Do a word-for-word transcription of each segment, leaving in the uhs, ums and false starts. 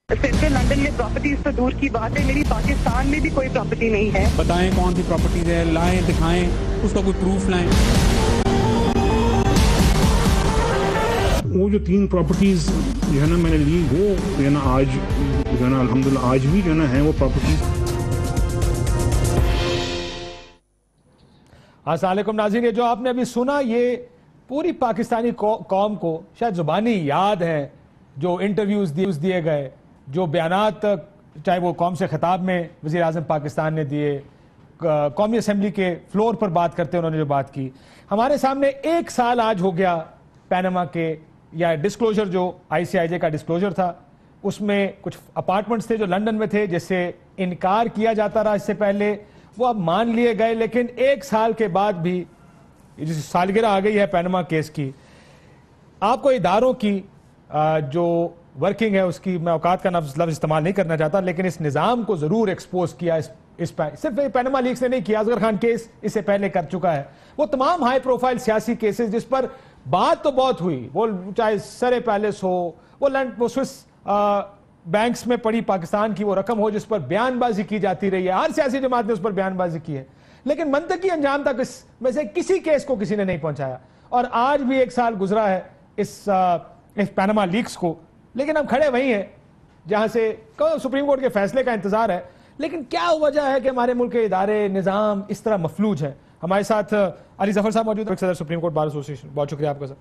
Central London में properties तो दूर की बात है, मेरी पाकिस्तान में भी कोई प्रॉपर्टी नहीं है। बताएं कौन सी प्रॉपर्टीज है, लाएं, दिखाएं, उसका कोई प्रूफ लाएं। वो जो तीन प्रॉपर्टीज जो है ना मैंने ली, वो जो है ना आज जो है ना अल्हम्दुलिल्लाह आज भी जो है ना है वो प्रॉपर्टीज। अस्सलाम वालेकुम नाज़रीन, ये जो आपने अभी सुना ये पूरी पाकिस्तानी कौम को शायद जुबानी याद है, जो इंटरव्यूज दिए दिए गए, जो बयानात चाहे वो कौम से खिताब में वज़ीर आज़म पाकिस्तान ने दिए, कौमी असम्बली के फ्लोर पर बात करते उन्होंने जो बात की। हमारे सामने एक साल आज हो गया पैनामा के, या डिस्क्लोजर जो आई सी आई जे का डिस्क्लोजर था, उसमें कुछ अपार्टमेंट्स थे जो लंदन में थे जिससे इनकार किया जाता रहा इससे पहले, वो अब मान लिए गए। लेकिन एक साल के बाद भी जिस सालगिरह आ गई है पैनामा केस की, आपको इदारों की जो वर्किंग है उसकी मैं औकात का लफ्ज़ इस्तेमाल नहीं करना चाहता, लेकिन इस निज़ाम को ज़रूर एक्सपोज किया। इस, इस सिर्फ पैनामा लीक्स ने नहीं किया, असगर खान केस इससे पहले कर चुका है। वो तमाम हाई प्रोफाइल सियासी केसेस जिस पर बात तो बहुत हुई, वो चाहे सरे पैलेस हो, वो लंड वो स्विस बैंक्स में पड़ी पाकिस्तान की वो रकम हो जिस पर बयानबाजी की जाती रही है, हर सियासी जमात ने उस पर बयानबाजी की है, लेकिन मंतकी अंजाम तक इस में से किसी केस को किसी ने नहीं पहुंचाया। और आज भी एक साल गुजरा है इस आ, इस पैनामा लीक्स को, लेकिन हम खड़े वहीं हैं जहां से सुप्रीम कोर्ट के फैसले का इंतजार है। लेकिन क्या वजह है कि हमारे मुल्क के इदारे निज़ाम इस तरह मफलूज है? हमारे साथ अली जफर साहब मौजूद है, सदर सुप्रीम कोर्ट बार एसोसिएशन, बहुत शुक्रिया आपका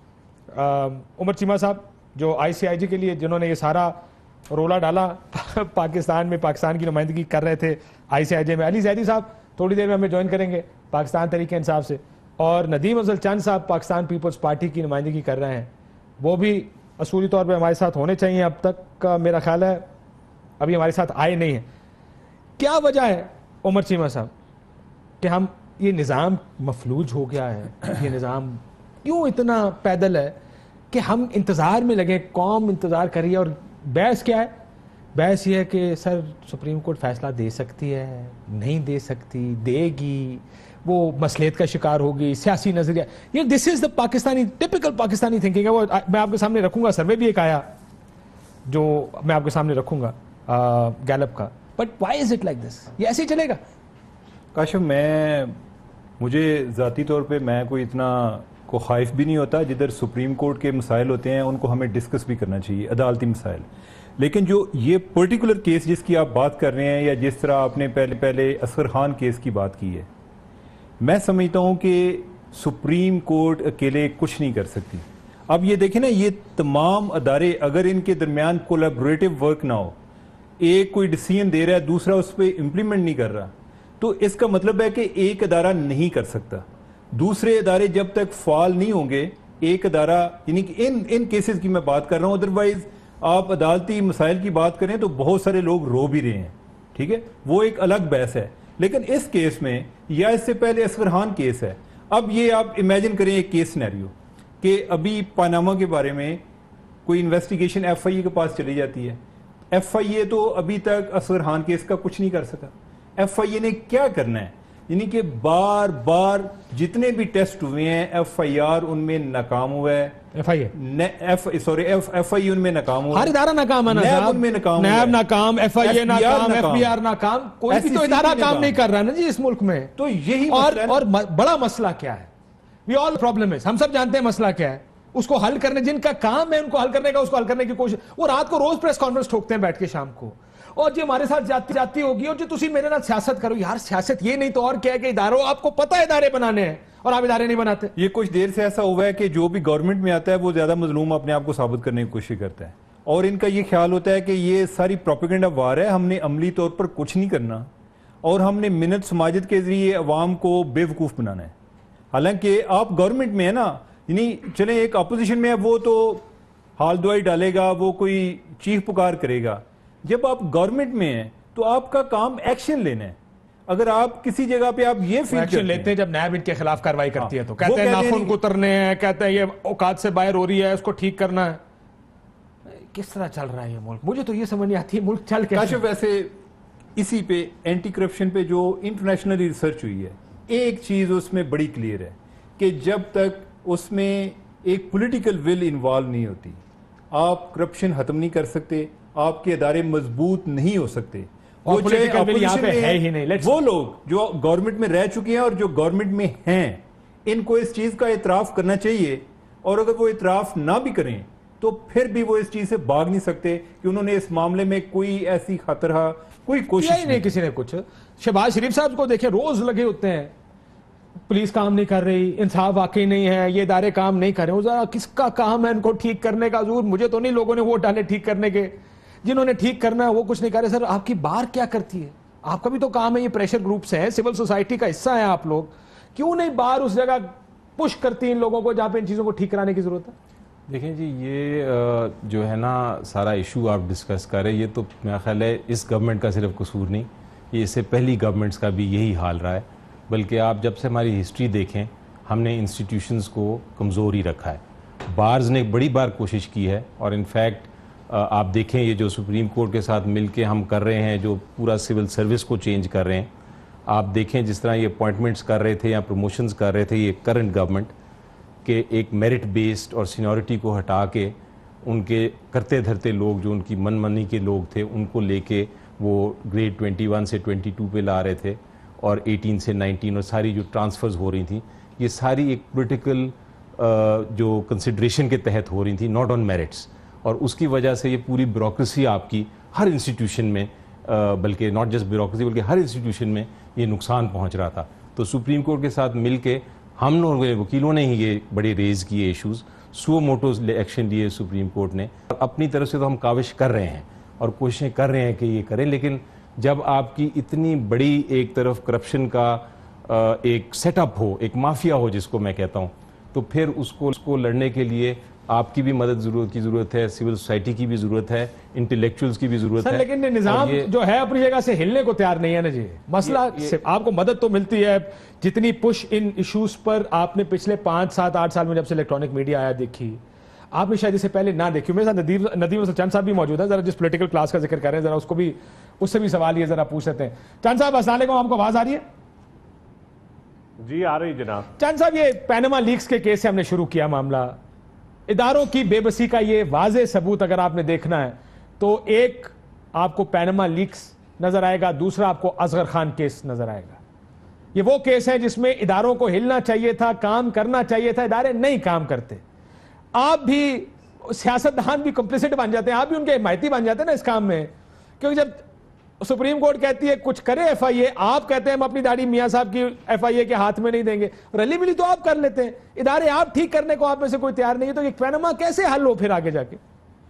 सर। उमर चीमा साहब जो आई सी आई जे के लिए जिन्होंने ये सारा रोला डाला पाकिस्तान में, पाकिस्तान की नुमाइंदगी कर रहे थे आई सी आई जे में। अली जैदी साहब थोड़ी देर में हमें ज्वाइन करेंगे पाकिस्तान तरीके इंसाफ से, और नदीम अफजल चंद साहब पाकिस्तान पीपल्स पार्टी की नुमाइंदगी कर रहे हैं, वो भी असूली तौर पर हमारे साथ होने चाहिए। अब तक का मेरा ख्याल है अभी हमारे साथ आए नहीं है। क्या वजह है उमर चीमा साहब कि हम ये निज़ाम मफलूज हो गया है, ये निज़ाम क्यों इतना पैदल है कि हम इंतज़ार में लगे, कौम इंतज़ार कर रही है? और बहस क्या है? बहस ये है कि सर सुप्रीम कोर्ट फैसला दे सकती है, नहीं दे सकती, देगी, वो मसलियत का शिकार होगी, सियासी नजरिया। ये this is the Pakistani, typical Pakistani thinking है। वो मैं आपके सामने रखूंगा, सर्वे भी एक आया जो मैं आपके सामने रखूंगा गैलप का। But why is it like this? ये ऐसे ही चलेगा? काशिफ, मैं मुझे ज़ाती तौर पे मैं कोई इतना को ख़ाइफ भी नहीं होता। जिधर सुप्रीम कोर्ट के मसाइल होते हैं उनको हमें डिस्कस भी करना चाहिए, अदालती मसाइल। लेकिन जो ये पर्टिकुलर केस जिसकी आप बात कर रहे हैं, या जिस तरह आपने पहले पहले असगर खान केस की बात की है, मैं समझता हूँ कि सुप्रीम कोर्ट अकेले कुछ नहीं कर सकती। अब ये देखें ना, ये तमाम अदारे अगर इनके दरमियान कोलैबोरेटिव वर्क ना हो, एक कोई डिसीजन दे रहा है दूसरा उस पर इम्प्लीमेंट नहीं कर रहा, तो इसका मतलब है कि एक अदारा नहीं कर सकता। दूसरे अदारे जब तक फाल नहीं होंगे, एक अदारा, यानी कि इन इन केसेस की मैं बात कर रहा हूँ, अदरवाइज आप अदालती मसाइल की बात करें तो बहुत सारे लोग रो भी रहे हैं, ठीक है, वो एक अलग बहस है। लेकिन इस केस में, या इससे पहले असगर खान केस है, अब ये आप इमेजिन करें एक केस सिनेरियो कि अभी पानामा के बारे में कोई इन्वेस्टिगेशन एफ आई ए के पास चली जाती है। एफ आई ए तो अभी तक असगर खान केस का कुछ नहीं कर सका। एफ आई ए ने क्या करना है, यानी कि बार बार जितने भी टेस्ट हुए हैं एफ आई आर उनमें नाकाम हुआ है। F I A sorry F I A उनमें नाकाम हुआ, हर इदारा नाकाम है ना साहब, उनमें नाकाम, नैब नाकाम, एफ आई ए नाकाम, एफ बी आर नाकाम, कोई भी तो इदारा काम नहीं कर रहा ना जी इस मुल्क में। तो यही और और बड़ा मसला क्या है? वी ऑल प्रॉब्लम है, हम सब जानते हैं मसला क्या है, उसको हल करने, जिनका काम है उनको हल करने का, उसको हल करने की कोशिश। वो रात को रोज प्रेस कॉन्फ्रेंस ठोकते हैं बैठ के शाम को, और जो हमारे साथ जाती जाती होगी, और जो तुम मेरे साथ सियासत करो। यार सियासत ये नहीं तो और क्या है कि इदारों, आपको पता है इदारे बनाने हैं और आप इदारे नहीं बनाते। ये कुछ देर से ऐसा हुआ है कि जो भी गवर्नमेंट में आता है वो ज्यादा मजलूम अपने आप को साबित करने की कोशिश करता है, और इनका ये ख्याल होता है कि ये सारी प्रोपेगेंडा वार है, हमने अमली तौर पर कुछ नहीं करना और हमने मिन्नत समाजत के जरिए अवाम को बेवकूफ बनाना है। हालांकि आप गवर्नमेंट में है ना, यानी चले एक अपोजिशन में है, वो तो हाल दुआई डालेगा, वो कोई चीख पुकार करेगा। जब आप गवर्नमेंट में हैं तो आपका काम एक्शन लेना है। अगर आप किसी जगह पे आप ये एक्शन लेते हैं, जब नैब इनके खिलाफ कार्रवाई करती है तो कहते हैं नाखून कुतरने हैं, कहते हैं ये औकात से बाहर हो रही है, उसको ठीक करना है। किस तरह चल रहा है ये मुल्क? मुझे तो ये समझ नहीं आती है मुल्क चल कैसे। वैसे इसी पे एंटी करप्शन पे जो इंटरनेशनली रिसर्च हुई है, एक चीज उसमें बड़ी क्लियर है कि जब तक उसमें एक पॉलिटिकल विल इन्वॉल्व नहीं होती, आप करप्शन खत्म नहीं कर सकते, आपके इदारे मजबूत नहीं हो सकते। और वो चाहे political will यहाँ पे opposition में है ही नहीं। Let's- वो लोग जो गवर्नमेंट में रह चुके हैं और जो गवर्नमेंट में हैं, इनको इस चीज का इतराफ करना चाहिए, और अगर वो इतराफ ना भी करें तो फिर भी वो इस चीज से भाग नहीं सकते कि उन्होंने इस मामले में कोई ऐसी खतरा कोई कोशिश नहीं, नहीं किसी ने कुछ। शहबाज शरीफ साहब को देखे रोज लगे होते हैं, पुलिस काम नहीं कर रही, इंसाफ वाकई नहीं है, ये इदारे काम नहीं कर रहे। वो जरा किसका काम है इनको ठीक करने का? जरूर मुझे तो नहीं, लोगों ने वोट डाले ठीक करने के, जिन्होंने ठीक करना है वो कुछ नहीं कर रहे। सर आपकी बार क्या करती है? आपका भी तो काम है, ये प्रेशर ग्रुप्स है, सिविल सोसाइटी का हिस्सा है आप लोग, क्यों नहीं बार उस जगह पुश करती इन लोगों को जहां पे इन चीजों को ठीक कराने की जरूरत है? देखें जी, ये जो है ना सारा इशू आप डिस्कस कर रहे हैं, ये तो मेरा ख्याल है इस गवर्नमेंट का सिर्फ कसूर नहीं, ये इससे पहली गवर्नमेंट्स का भी यही हाल रहा है। बल्कि आप जब से हमारी हिस्ट्री देखें, हमने इंस्टीट्यूशंस को कमज़ोर ही रखा है। बार्स ने बड़ी बार कोशिश की है, और इनफैक्ट आप देखें ये जो सुप्रीम कोर्ट के साथ मिलके हम कर रहे हैं, जो पूरा सिविल सर्विस को चेंज कर रहे हैं, आप देखें जिस तरह ये अपॉइंटमेंट्स कर रहे थे या प्रमोशंस कर रहे थे ये करंट गवर्नमेंट के, एक मेरिट बेस्ड और सीनियरिटी को हटा के उनके करते धरते लोग जो उनकी मनमानी के लोग थे उनको लेके वो ग्रेड इक्कीस से बाईस पे ला रहे थे, और अठारह से उन्नीस, और सारी जो ट्रांसफ़र्स हो रही थी ये सारी एक पॉलिटिकल जो कंसिड्रेशन के तहत हो रही थी, नॉट ऑन मेरिट्स। और उसकी वजह से ये पूरी ब्यूरोक्रेसी आपकी हर इंस्टीट्यूशन में, बल्कि नॉट जस्ट ब्यूरोक्रेसी बल्कि हर इंस्टीट्यूशन में ये नुकसान पहुंच रहा था। तो सुप्रीम कोर्ट के साथ मिल के हम लोगों के वकीलों ने ही ये बड़े रेज किए इश्यूज़, सो मोटोज एक्शन लिए सुप्रीम कोर्ट ने। अपनी तरफ से तो हम काविश कर रहे हैं और कोशिशें कर रहे हैं कि ये करें, लेकिन जब आपकी इतनी बड़ी एक तरफ करप्शन का एक सेटअप हो, एक माफिया हो जिसको मैं कहता हूँ, तो फिर उसको उसको लड़ने के लिए आपकी भी मदद जरूरत की जरूरत है, सिविल सोसाइटी की भी जरूरत है, इंटेलेक्चुअल्स की भी जरूरत है। लेकिन निजाम जो है अपनी जगह से हिलने को तैयार नहीं है ना जी। मसला ये, ये, आपको मदद तो मिलती है, जितनी पुश इन इश्यूज पर आपने पिछले पांच सात आठ साल में जब से इलेक्ट्रॉनिक मीडिया आया देखी, आपने शायद इससे पहले ना देखी। मेरे साथ नदीम नदीम चंद साहब भी मौजूद है, जरा जिस पॉलिटिकल क्लास का जिक्र कर रहे हैं जरा उसको भी, उससे भी सवाल ये जरा पूछ लेते हैं। चंद साहब अस्सलाम वालेकुम, आपको आवाज आ रही है? जी आ रही जनाब। चंद साहब, ये पैनामा लीक्स के केस से हमने शुरू किया मामला, इदारों की बेबसी का ये वाज़े सबूत अगर आपने देखना है तो एक आपको पैनामा लीक्स नजर आएगा, दूसरा आपको असगर खान केस नजर आएगा। ये वो केस है जिसमें इदारों को हिलना चाहिए था, काम करना चाहिए था, इदारे नहीं काम करते। आप भी सियासतदान भी कंप्लिसिट बन जाते हैं, आप भी उनके हिमायती बन जाते हैं ना इस काम में, क्योंकि जब सुप्रीम कोर्ट कहती है कुछ करे एफ आई ए, आप कहते हैं हम अपनी दाढ़ी मियां साहब की एफ आई ए के हाथ में नहीं देंगे, रली मिली तो आप कर लेते हैं, इदारे आप ठीक करने को आप में से कोई तैयार नहीं है, तो ये पैनामा कैसे हल हो फिर आगे जाके?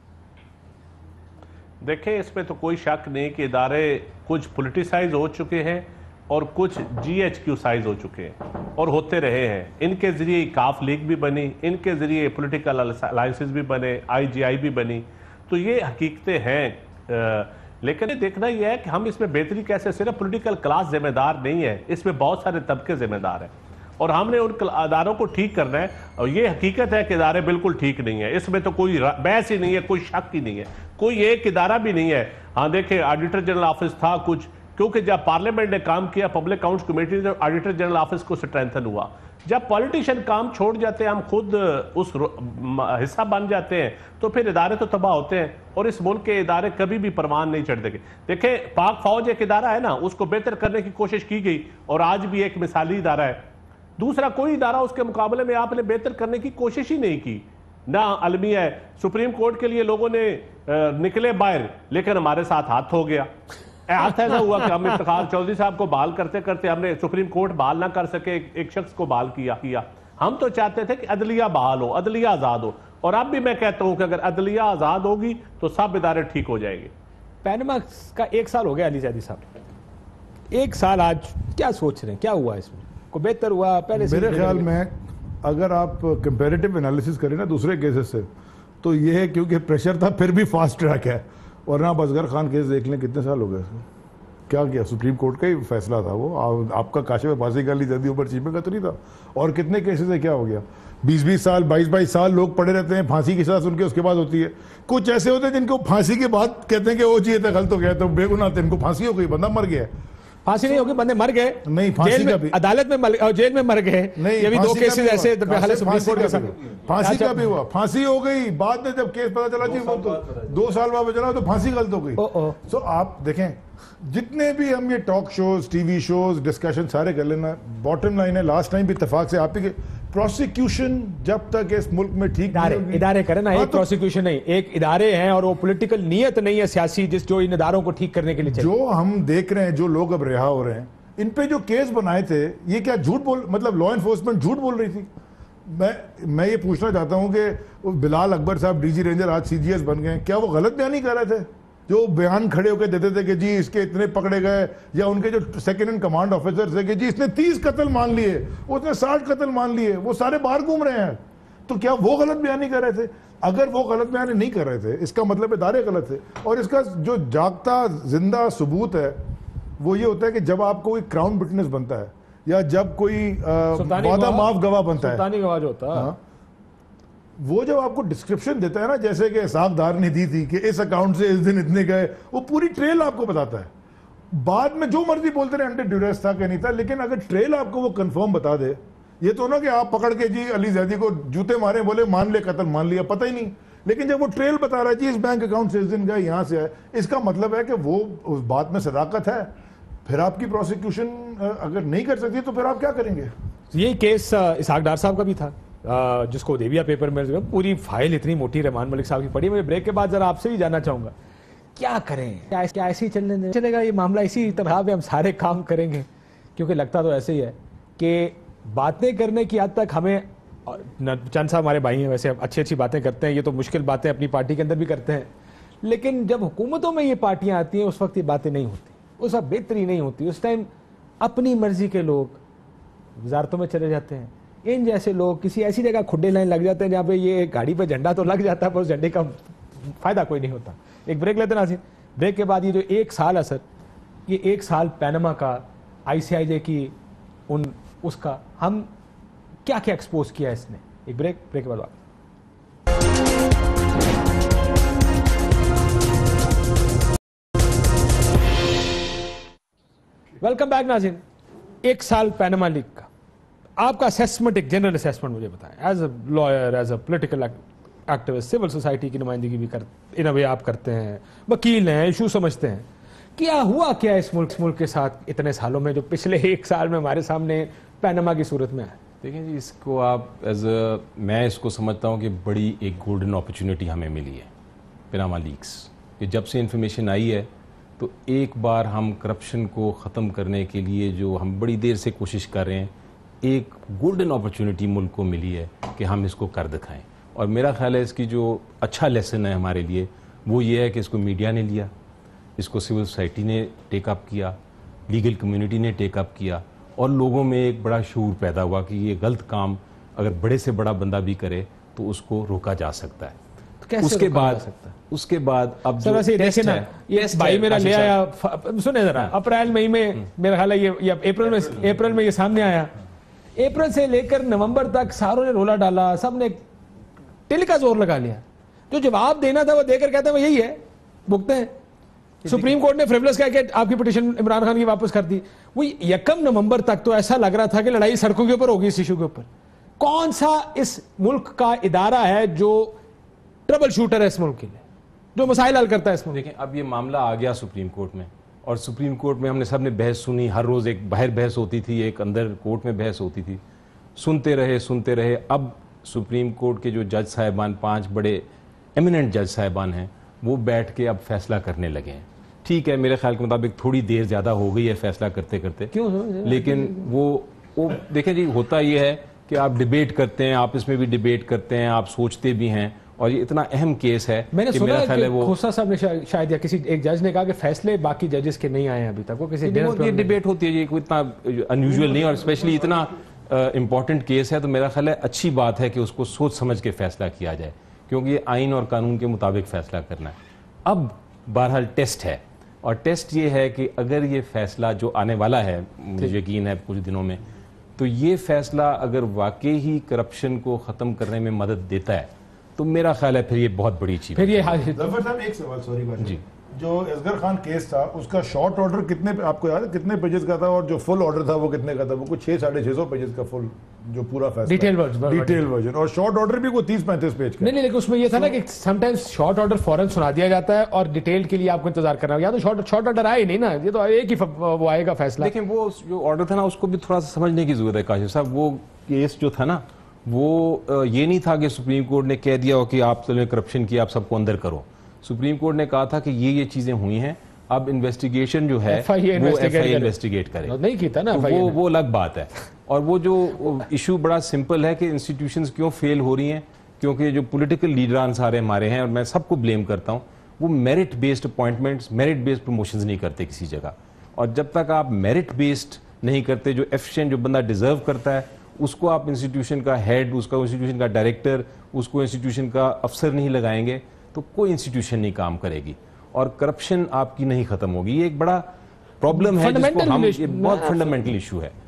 देखें, इसमें तो कोई शक नहीं कि इदारे कुछ पोलिटिसाइज हो चुके हैं और कुछ जी एच क्यू साइज हो चुके हैं और होते रहे हैं। इनके जरिए काफ लीग भी बनी, इनके जरिए पोलिटिकल अलायंसेस भी बने, आई जी आई भी बनी, तो ये हकीकतें हैं। लेकिन देखना यह है कि हम इसमें बेहतरी कैसे, सिर्फ पॉलिटिकल क्लास जिम्मेदार नहीं है, इसमें बहुत सारे तबके जिम्मेदार हैं और हमने उन अदारों को ठीक करना है। और ये हकीकत है कि इदारे बिल्कुल ठीक नहीं है, इसमें तो कोई बहस ही नहीं है, कोई शक ही नहीं है, कोई एक इदारा भी नहीं है। हाँ देखें, ऑडिटर जनरल ऑफिस था कुछ, क्योंकि जब पार्लियामेंट ने काम किया, पब्लिक अकाउंट्स कमेटी ने ऑडिटर जनरल ऑफिस को स्ट्रेंथन हुआ। जब पॉलिटिशियन काम छोड़ जाते हैं, हम खुद उस हिस्सा बन जाते हैं, तो फिर इदारे तो तबाह होते हैं और इस मुल्क के इदारे कभी भी परवान नहीं चढ़ देंगे। देखें, पाक फौज एक इदारा है ना, उसको बेहतर करने की कोशिश की गई और आज भी एक मिसाली इदारा है। दूसरा कोई इदारा उसके मुकाबले में आपने बेहतर करने की कोशिश ही नहीं की, ना अलमिया है। सुप्रीम कोर्ट के लिए लोगों ने निकले बाहर, लेकिन हमारे साथ हाथ हो गया। हाथ ऐसा हुआ कि हम इफ्तिखार चौधरी साहब को बहाल करते करते हमने सुप्रीम कोर्ट बहाल ना कर सके, एक, एक शख्स को बहाल किया किया हम तो चाहते थे कि अदलिया बहाल हो, अदलिया आजाद हो, और अब भी मैं कहता हूं कि अगर अदलिया आजाद होगी तो सब इदारे ठीक हो जाएंगे। पैनामा का एक साल हो गया अली जैदी साहब, एक साल आज क्या सोच रहे हैं, क्या हुआ इसमें, को बेहतर हुआ पहले से? मेरे ख्याल में अगर आप कंपेरेटिव एनालिसिस करें ना दूसरे केसेस से, तो ये है क्योंकि प्रेशर था फिर भी फास्ट ट्रैक है। वरना आप असगर खान केस देख लें, कितने साल हो गए इसको, क्या किया, सुप्रीम कोर्ट का ही फैसला था वो, आ, आपका काशिफ फांसी का ली जल्दी ऊपर चीफ में का तो नहीं था। और कितने केसेस है, क्या हो गया, बीस बीस साल बाईस बाईस साल लोग पड़े रहते हैं, फांसी की सजा सुन के उसके बाद होती है। कुछ ऐसे होते हैं जिनको फांसी के बाद कहते हैं कि वो चाहिए था, गलत हो गया, तो बेगुनाह थे, इनको फांसी हो गई, बंदा मर गया। फांसी नहीं होगी, बंदे मर गए, नहीं, फांसी जेल में, का भी- अदालत में मर, और जेल में मर गए। नहीं, ये भी दो फांसी का केसेस भी ऐसे हुआ। हाल है सुप्रीम फांसी कोर्ट का के भी साथ। हुआ। फांसी अच्छा, का भी हुआ, फांसी हो गई बाद में जब केस पता चला जी वो तो दो साल बाद चला तो फांसी गलत हो गई। ओ, ओ। सो आप देखें जितने भी हम ये talk shows, TV shows, discussion सारे कर लेना, बॉटम लाइन है लास्ट टाइम भी इत्तेफाक से आप ही के प्रोसिक्यूशन जब तक इस मुल्क में ठीक इदारे नहीं होगी- इदारे करें ना, हाँ, एक तो प्रोसिक्यूशन नहीं, एक इदारे हैं और वो पॉलिटिकल नियत नहीं है सियासी, जिस जो इन इदारों को ठीक करने के लिए चाहिए। जो हम देख रहे हैं, जो लोग अब रिहा हो रहे हैं, इन पे जो केस बनाए थे, ये क्या झूठ बोल, मतलब लॉ एनफोर्समेंट झूठ बोल रही थी। मैं मैं ये पूछना चाहता हूं कि वो बिलाल अकबर साहब डीजी रेंजर आज सीजीएस बन गए, क्या वो गलत बयानी कर रहे थे? जो बयान खड़े होकर देते थे कि जी इसके इतने पकड़े गए, या उनके जो सेकंड इन कमांड ऑफिसर थे कि जी इसने तीस कत्ल मान लिए, उसने साठ कत्ल मान लिए, वो सारे बाहर घूम रहे हैं, तो क्या वो गलत बयानी कर रहे थे? अगर वो गलत बयानी नहीं कर रहे थे, इसका मतलब इदारे गलत थे। और इसका जो जागता जिंदा सबूत है वो ये होता है कि जब आपको कोई क्राउन विटनेस बनता है, या जब कोई सुल्तानी वादा गवाह- माफ गवाह बनता है, सुल्तानी गवाह जो होता है, हाँ, वो जब आपको डिस्क्रिप्शन देता है ना, जैसे कि साहबदार ने दी थी कि इस अकाउंट से इस दिन इतने गए, वो पूरी ट्रेल आपको बताता है। बाद में जो मर्जी बोलते रहे अंडर ड्यूरेस था कि नहीं था, लेकिन अगर ट्रेल आपको वो कंफर्म बता दे, ये तो ना कि आप पकड़ के जी अली जैदी को जूते मारे, बोले मान ले कत्ल मान लिया, पता ही नहीं। लेकिन जब वो ट्रेल बता रहा है जी इस बैंक अकाउंट से इस दिन गए, यहाँ से आए, इसका मतलब है कि वो उस बात में सदाकत है। फिर आपकी प्रोसिक्यूशन अगर नहीं कर सकती तो फिर आप क्या करेंगे? यही केस इसहाक डार साहब का भी था, आ, जिसको देविया पेपर में पूरी फाइल इतनी मोटी रहमान मलिक साहब की पड़ी। मैं ब्रेक के बाद जरा आपसे भी जानना चाहूंगा, क्या करें, क्या क्या ऐसे ही चलने दें? चलेगा ये मामला इसी तरह पे हम सारे काम करेंगे? क्योंकि लगता तो ऐसे ही है कि बातें करने की हद तक हमें, चंद साहब हमारे भाई हैं वैसे, अच्छी अच्छी बातें करते हैं, ये तो मुश्किल बातें अपनी पार्टी के अंदर भी करते हैं, लेकिन जब हुकूमतों में ये पार्टियां आती हैं उस वक्त ये बातें नहीं होती, उस वक्त बेहतरी नहीं होती। उस टाइम अपनी मर्जी के लोग वजारतों में चले जाते हैं, इन जैसे लोग किसी ऐसी जगह खुड्डे लाइन लग जाते हैं जहाँ पे ये गाड़ी पे झंडा तो लग जाता है पर उस झंडे का फायदा कोई नहीं होता। एक ब्रेक लेते नाज़रीन, ब्रेक के बाद ये जो एक साल असर, ये एक साल पैनमा का, आईसीआईजे की उन उसका हम क्या क्या एक्सपोज किया इसने। एक ब्रेक, ब्रेक के बाद वापस। वेलकम बैक नाज़रीन। एक साल पैनमा लीग का आपका असेसमेंट, एक जनरल असेसमेंट मुझे बताएं, as a lawyer, as a political activist, civil society की नुमाइंदगी भी कर इन अ वे आप करते हैं, वकील हैं, इशू समझते हैं, क्या हुआ क्या इस मुल्क मुल्क के साथ इतने सालों में जो पिछले एक साल में हमारे सामने पैनमा की सूरत में आया? देखिए जी, इसको आप एज अ, मैं इसको समझता हूँ कि बड़ी एक गोल्डन अपॉर्चुनिटी हमें मिली है पैनमा लीक्स, कि जब से इन्फॉर्मेशन आई है तो एक बार हम करप्शन को ख़त्म करने के लिए जो हम बड़ी देर से कोशिश कर रहे हैं, एक गोल्डन अपॉर्चुनिटी मुल्क को मिली है कि हम इसको कर दिखाएं। और मेरा ख्याल है इसकी जो अच्छा लेसन है हमारे लिए वो ये है कि इसको मीडिया ने लिया, इसको सिविल सोसाइटी ने टेकअप किया, लीगल कम्युनिटी ने टेकअप किया, और लोगों में एक बड़ा शूर पैदा हुआ कि ये गलत काम अगर बड़े से बड़ा बंदा भी करे तो उसको रोका जा सकता है। तो कैसे उसके रोका बाद जा सकता है? उसके बाद अब सर जो वैसे टेस्ट देखे ना, है, ये टेस्ट भाई है, मेरा ले काशिफ आया, साहब। फ- सुने जरा, अप्रैल मई में मेरा ख्याल है ये, ये अप्रैल में अप्रैल में ये सामने आया, अप्रैल से लेकर नवंबर तक सारों ने रोला डाला, सब ने टिल का जोर लगा लिया, जो जवाब देना था वो देकर कहते हैं वो यही है, भुगते हैं। सुप्रीम कोर्ट ने फ्रिवलेस कह के आपकी पिटीशन इमरान खान की वापस कर दी। वो यकम नवंबर तक तो ऐसा लग रहा था कि लड़ाई सड़कों के ऊपर होगी इस इशू के ऊपर। कौन सा इस मुल्क का इदारा है जो ट्रबल शूटर है इस मुल्क के लिए, जो मसाइल हल करता है इस मुल्क? देखें, अब ये मामला आ गया सुप्रीम कोर्ट में, और सुप्रीम कोर्ट में हमने सब ने बहस सुनी, हर रोज़ एक बाहर बहस होती थी, एक अंदर कोर्ट में बहस होती थी, सुनते रहे सुनते रहे। अब सुप्रीम कोर्ट के जो जज साहिबान, पांच बड़े एमिनेंट जज साहिबान हैं, वो बैठ के अब फैसला करने लगे हैं। ठीक है, मेरे ख्याल के मुताबिक थोड़ी देर ज़्यादा हो गई है फैसला करते करते, क्यों? लेकिन वो वो देखें जी, होता ये है कि आप डिबेट करते हैं, आप इसमें भी डिबेट करते हैं, आप सोचते भी हैं, और ये इतना अहम केस है मैंने कि सुना मेरा है ख्याल कि है वो खोसा साहब ने शा- शायद या किसी एक जज ने कहा कि फैसले बाकी जजेस के नहीं आए हैं अभी तक, वो किसी वो dinner ये पे- डिबेट होती है, ये कोई इतना अनयूजुअल नहीं, और स्पेशली इतना इंपॉर्टेंट केस है, तो मेरा ख्याल है अच्छी बात है कि उसको सोच समझ के फैसला किया जाए, क्योंकि ये आइन और कानून के मुताबिक फैसला करना है। अब बहरहाल टेस्ट है, और टेस्ट ये है कि अगर ये फैसला जो आने वाला है, मुझे यकीन है कुछ दिनों में, तो ये फैसला अगर वाकई ही करप्शन को ख़त्म करने में मदद देता है तो मेरा ख्याल है फिर ये बहुत बड़ी चीज फिर ये जफर साहब एक सवाल, सॉरी बात जी। जो असगर खान केस था उसका शॉर्ट ऑर्डर कितने आपको याद है कितने पेजेस का था, और जो फुल ऑर्डर था वो कितने का था? वो कुछ छह साढ़े छह सौ पेजेस का फुल जो पूरा फैसला, डिटेल वर्जन, डिटेल वर्जन, और शॉर्ट ऑर्डर भी कोई तीस पैंतीस पेज का। नहीं नहीं, लेकिन उसमें ये था ना कि समटाइम्स शॉर्ट ऑर्डर फौरन सुना दिया जाता है और डिटेल के लिए आपको इंतजार करना होगा। या तो शॉर्ट शॉर्ट ऑर्डर आए नहीं ना, ये तो एक ही वो आएगा फैसला। लेकिन वो जो ऑर्डर था ना उसको भी थोड़ा सा समझने की जरूरत है काशिफ साहब। वो केस जो था ना वो ये नहीं था कि सुप्रीम कोर्ट ने कह दिया हो कि आप करप्शन किया, आप सबको अंदर करो। सुप्रीम कोर्ट ने कहा था कि ये ये चीजें हुई हैं, अब इन्वेस्टिगेशन जो है वो एफआईए इन्वेस्टिगेट करे। नहीं की था ना तो वो वो अलग बात है। और वो जो इशू बड़ा सिंपल है कि इंस्टीट्यूशंस क्यों फेल हो रही हैं, क्योंकि जो पॉलिटिकल लीडरान सारे हमारे हैं, और मैं सबको ब्लेम करता हूँ, वो merit based appointments, merit based promotions नहीं करते किसी जगह। और जब तक आप मेरिट बेस्ड नहीं करते, जो एफिशिएंट जो बंदा डिजर्व करता है उसको आप इंस्टीट्यूशन का हेड, उसका इंस्टीट्यूशन का डायरेक्टर, उसको इंस्टीट्यूशन का अफसर नहीं लगाएंगे तो कोई इंस्टीट्यूशन नहीं काम करेगी और करप्शन आपकी नहीं खत्म होगी। ये एक बड़ा प्रॉब्लम है जिसको हम, ये बहुत फंडामेंटल इशू है।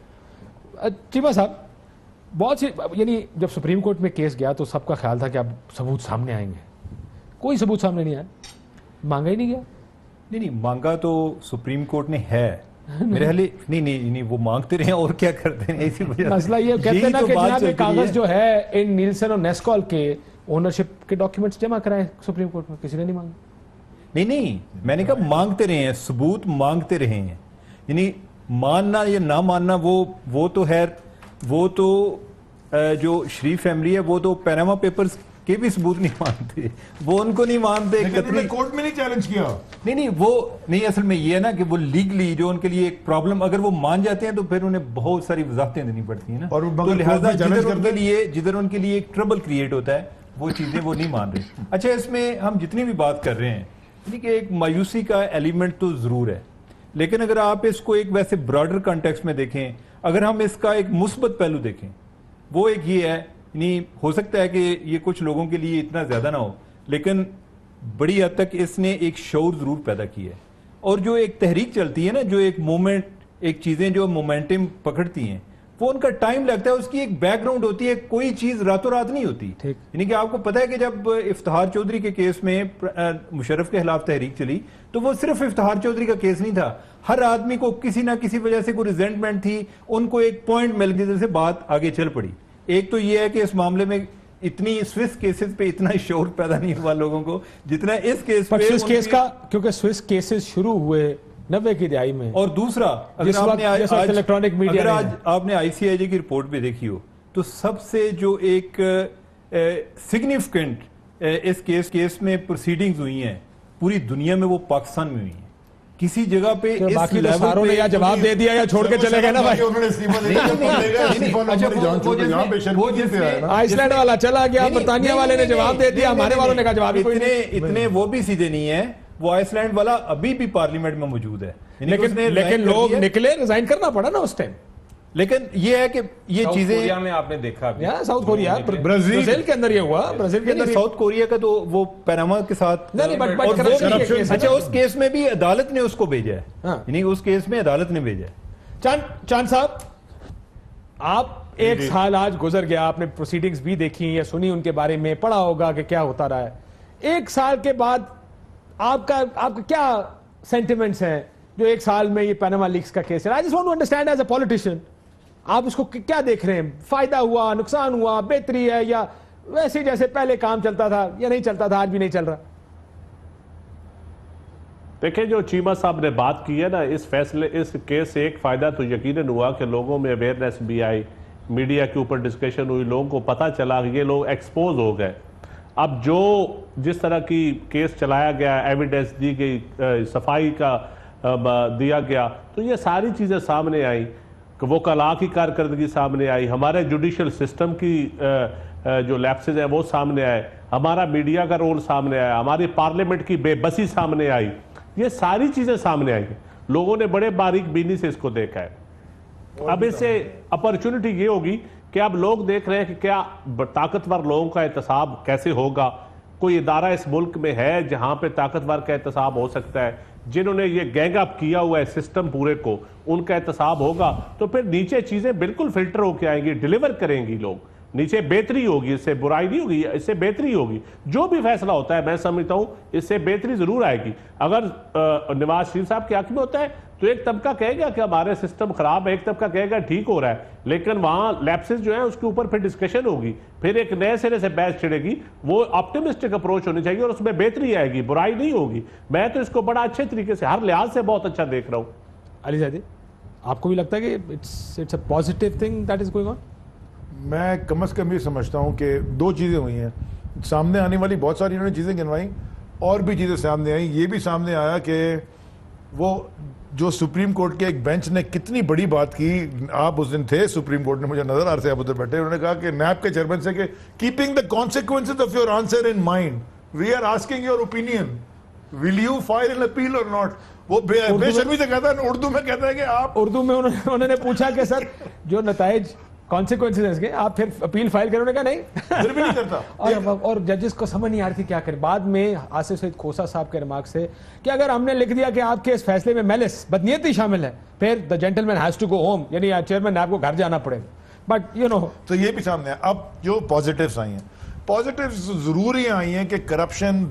चीमा साहब, बहुत सी यानी जब सुप्रीम कोर्ट में केस गया तो सबका ख्याल था कि अब सबूत सामने आएंगे, कोई सबूत सामने नहीं आया, मांगा ही नहीं गया। नहीं नहीं, मांगा तो सुप्रीम कोर्ट ने है मेरे ख्याल। नहीं नहीं नहीं, वो मांगते रहे और क्या करते हैं, इसी वजह मसला ये कहते हैं ना कि जनाब ये कागज जो है इन नीलसन और नेस्कॉल के ओनरशिप के डॉक्यूमेंट्स जमा कराए सुप्रीम कोर्ट में, किसी ने नहीं मांगा। नहीं नहीं, मैंने कहा मांगते रहे हैं, सबूत मांगते रहे हैं। यानी मानना या ना मानना वो वो तो है, वो तो जो शरीफ फैमिली है वो तो पैनामा पेपर्स के भी सबूत नहीं मानते, वो उनको नहीं मानते। लेकिन कोर्ट में नहीं चैलेंज किया। नहीं नहीं, वो नहीं, असल में ये है ना कि वो लीगली जो उनके लिए एक प्रॉब्लम, अगर वो मान जाते हैं तो फिर उन्हें बहुत सारी वजाहतें देनी पड़ती है ना, और तो लिहाजा जिधर उनके लिए जिधर उनके लिए एक ट्रबल क्रिएट होता है वो चीजें वो नहीं मान रहे। अच्छा, इसमें हम जितनी भी बात कर रहे हैं कि एक मायूसी का एलिमेंट तो जरूर है, लेकिन अगर आप इसको एक वैसे ब्रॉडर कॉन्टेक्स्ट में देखें, अगर हम इसका एक मुस्बत पहलू देखें, वो एक ये है, नहीं हो सकता है कि ये कुछ लोगों के लिए इतना ज्यादा ना हो, लेकिन बड़ी हद तक इसने एक शऊर जरूर पैदा की है। और जो एक तहरीक चलती है ना, जो एक मोमेंट, एक चीजें जो मोमेंटम पकड़ती हैं, वो उनका टाइम लगता है, उसकी एक बैकग्राउंड होती है, कोई चीज रातों रात नहीं होती। यानी कि आपको पता है कि जब इफ्तिखार चौधरी के केस में मुशर्रफ के खिलाफ तहरीक चली तो वो सिर्फ इफ्तिखार चौधरी का केस नहीं था, हर आदमी को किसी ना किसी वजह से कोई रिजेंटमेंट थी, उनको एक पॉइंट मिल गया जिससे बात आगे चल पड़ी। एक तो ये है कि इस मामले में इतनी स्विस केसेस पे इतना शोर पैदा नहीं हुआ लोगों को जितना इस केस पे। स्विस केस का, क्योंकि स्विस केसेस शुरू हुए नब्बे की दहाई में। और दूसरा, अगर आपने आज, आज इलेक्ट्रॉनिक मीडिया, अगर आज आपने आईसीआईजे की रिपोर्ट भी देखी हो तो सबसे जो एक सिग्निफिकेंट इस केस केस में प्रोसीडिंग्स हुई हैं पूरी दुनिया में, वो पाकिस्तान में हुई हैं। किसी जगह पे इस बाकी तो सारों ने या जवाब दे दिया या छोड़ के चले गए ना भाई। आइसलैंड वाला चला गया, बर्तानिया वाले ने जवाब दे दिया, हमारे वालों ने कहा जवाब ही कोई नहीं। इतने वो भी सीधे नहीं है, वो आइसलैंड वाला अभी भी पार्लियामेंट में मौजूद है, लेकिन लेकिन लोग निकले, रिजाइन करना पड़ा ना उस टाइम। लेकिन ये है कि ये चीजें कोरिया में आपने देखा, साउथ कोरिया, ब्राजील के अंदर ये हुआ, ब्राजील के अंदर। साउथ कोरिया का तो वो पैनामा के साथ, नहीं, बट, बट करप्शन, अच्छा उस केस में भी अदालत ने उसको भेजा है, यानी उस केस में अदालत ने भेजा है। चांद चांद साहब, आप एक साल आज गुजर गया, आपने प्रोसीडिंग्स भी देखी या सुनी, उनके बारे में पढ़ा होगा कि क्या होता रहा है। एक साल के बाद आपका आपका क्या सेंटिमेंट्स हैं जो एक साल में ये पैनामा लीक्स का केस है? I just want to understand as a politician, आप उसको क्या देख रहे हैं? फायदा हुआ, नुकसान हुआ, बेहतरी है, या वैसे जैसे पहले काम चलता था या नहीं चलता था, आज भी नहीं चल रहा? देखिए, जो चीमा साहब ने बात की है ना, इस फैसले, इस केस से एक फायदा तो यकीनन हुआ कि लोगों में अवेयरनेस भी आई, मीडिया के ऊपर डिस्कशन हुई, लोगों को पता चला कि ये लोग एक्सपोज हो गए। अब जो जिस तरह की केस चलाया गया, एविडेंस दी गई, सफाई का दिया गया, तो ये सारी चीज़ें सामने आई, वो कला की कारकर्दगी सामने आई, हमारे जुडिशल सिस्टम की जो लैप्सेज हैं वो सामने आए, हमारा मीडिया का रोल सामने आया, हमारी पार्लियामेंट की बेबसी सामने आई। ये सारी चीज़ें सामने आई, लोगों ने बड़े बारीक बीनी से इसको देखा है। अब इससे अपॉर्चुनिटी ये होगी कि अब लोग देख रहे हैं कि क्या ताकतवर लोगों का एहतसाब कैसे होगा। कोई इदारा इस मुल्क में है जहां पे ताकतवर का एहतसाब हो सकता है, जिन्होंने ये गैंग अप किया हुआ है सिस्टम पूरे को, उनका एहतसाब होगा तो फिर नीचे चीजें बिल्कुल फिल्टर होकर आएंगी, डिलीवर करेंगी लोग। नीचे बेहतरी होगी, इससे बुराई नहीं होगी, इससे बेहतरी होगी। जो भी फैसला होता है मैं समझता हूं इससे बेहतरी जरूर आएगी। अगर नवाज शरीफ साहब के हक में होता है तो एक तबका कहेगा कि हमारे सिस्टम खराब है, एक तबका कहेगा ठीक हो रहा है, लेकिन वहां लैप्सेस जो है उसके ऊपर फिर डिस्कशन होगी, फिर एक नए सिरे से बहस छिड़ेगी। वो ऑप्टिमिस्टिक अप्रोच होनी चाहिए और उसमें बेहतरी आएगी, बुराई नहीं होगी। मैं तो इसको बड़ा अच्छे तरीके से हर लिहाज से बहुत अच्छा देख रहा हूं। अलीजादी, आपको भी लगता है कि it's it's a positive thing that is going on? मैं कम अज़ कम ये समझता हूँ कि दो चीज़ें हुई हैं। सामने आने वाली बहुत सारी इन्होंने चीज़ें गिनवाई, और भी चीज़ें सामने आई। ये भी सामने आया कि वो जो सुप्रीम कोर्ट के एक बेंच ने कितनी बड़ी बात की, आप उस दिन थे सुप्रीम कोर्ट में, मुझे नजर आ रहे थे आप उधर बैठे, उन्होंने कहा कि नैब के चेयरमैन से कि keeping the consequences of your answer in mind we are asking your opinion, will you file an appeal और नॉट। वो बेशर्मी से कहता है, उर्दू में कहता है कि आप, उर्दू में उन्होंने उन्होंने पूछा कि सर जो नताइज कॉन्सिक्वेंसेज के आप फिर अपील फाइल करोगे क्या? नहीं, फिर भी नहीं करता। और, और जजेस को समझ नहीं आ रही थी क्या करें। बाद में आसिफ सईद खोसा साहब के रिमार्क से कि अगर हमने लिख दिया कि आपके इस फैसले में मैलिस, बदनीयती शामिल है, फिर the gentleman has to go home, यानी चेयरमैन आपको घर जाना पड़ेगा। बट यू नो, तो ये भी सामने है। अब जो पॉजिटिव्स आई हैं, पॉजिटिव्स जरूर ही आई हैं कि करप्शन